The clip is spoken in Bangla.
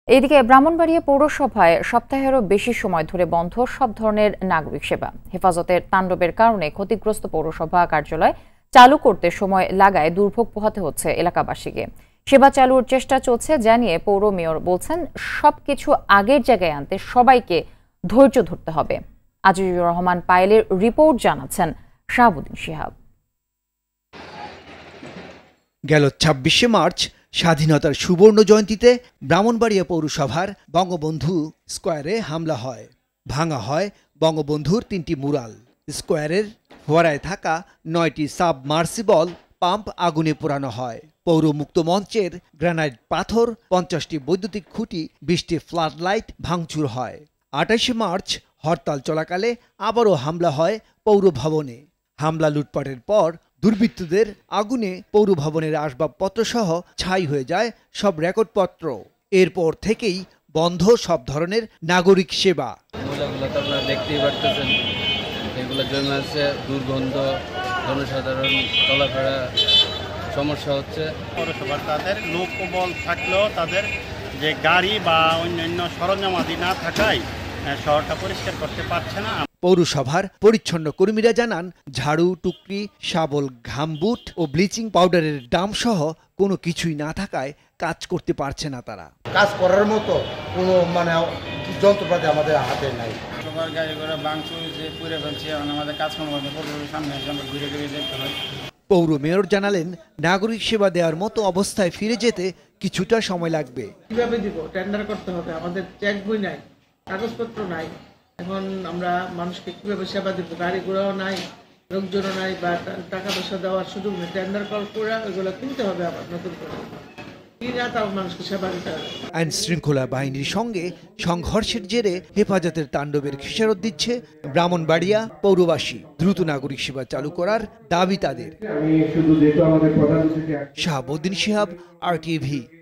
এদিকে ব্রাহ্মণবাড়িয়া পৌরসভায় সপ্তাহেরও বেশি সময় ধরে বন্ধ সব ধরনের নাগরিক সেবা। হেফাজতের তাণ্ডবের কারণে ক্ষতিগ্রস্ত পৌরসভা কার্যালয় চালু করতে সময় লাগায় দুর্ভোগ পোহাতে হচ্ছে এলাকাবাসীকে। সেবা চালুর চেষ্টা চলছে জানিয়ে পৌর মেয়র বলছেন, সবকিছু আগের জায়গায় আনতে সবাইকে ধৈর্য ধরতে হবে। আজিজুর রহমান পায়েলের রিপোর্ট জানাচ্ছেন শাহাবুদ্দিন শিহাব। গেল ২৬শে মার্চ স্বাধীনতার সুবর্ণ জয়ন্তীতে ব্রাহ্মণবাড়িয়া পৌরসভার বঙ্গবন্ধু স্কয়ারে হামলা হয়। ভাঙা হয় বঙ্গবন্ধুর ৩টি মুরাল। স্কয়ারের ফোয়ারায় থাকা ৯টি সাবমার্সিবল পাম্প আগুনে পোড়ানো হয়। পৌর মুক্ত মঞ্চের গ্রানাইট পাথর, ৫০টি বৈদ্যুতিক খুঁটি, ২০টি ফ্লাড লাইট ভাঙচুর হয়। ২৮শে মার্চ হরতাল চলাকালে আবারও হামলা হয় পৌর ভবনে। হামলা লুটপাটের পর দুর্বৃত্তদের আগুনে পৌর ভবনের আসবাবপত্র সহ ছাই হয়ে যায় সব রেকর্ডপত্র। এরপর থেকেই বন্ধ সব ধরনের নাগরিক সেবা। দেখতেই পারতেছেন, এগুলো জমে আছে, দুর্গন্ধ, জনসাধারণ চলাফেরা সমস্যা হচ্ছে। পৌরসভার তাদের লোকবল থাকলেও তাদের যে গাড়ি বা অন্যান্য সরঞ্জামাদি না থাকায় শহরটা পরিষ্কার করতে পারছে না। পৌরসভার পরিচ্ছন্ন কর্মীরা জানান, ঝাড়ু, টুকরি, শাবল, ঘামবুট ও ব্লিচিং পাউডারের দাম সহ কোনো কিছুই না থাকায় কাজ করতে পারছে না তারা। কাজ করার মতো কোনো যন্ত্রপাতি আমাদের হাতে নাই। সবার গাড়ি ঘোড়া ভাঙচুর যে পুরে ফেলছে, আমাদের কাজকর্ম সামনে আমরা ঘুরে ঘুরে যেতে হয়। পৌর মেয়র জানালেন, নাগরিক সেবা দেওয়ার মতো অবস্থায় ফিরে যেতে কিছুটা সময় লাগবে। কিভাবে দিব? টেন্ডার করতে হবে, আমাদের চেক বই নাই, কাগজপত্র নাই। এখন আমরা মানুষকে কিভাবে সেবা দিব? গাড়ি ঘোড়াও নাই, লোকজনও নাই, বা টাকা পয়সা দেওয়ার সুযোগ নেই। টেন্ডার কল করে ওইগুলো কিনতে হবে আবার নতুন করে, মানুষকে সেবা দিতে হবে। আইন শৃঙ্খলা বাহিনীর সঙ্গে সংঘর্ষের জেরে হেফাজতের তাণ্ডবের খেসারত দিচ্ছে ব্রাহ্মণবাড়িয়া পৌরবাসী। দ্রুত নাগরিক সেবা চালু করার দাবি তাদের। শাহাবুদ্দিন শিহাব, RTV।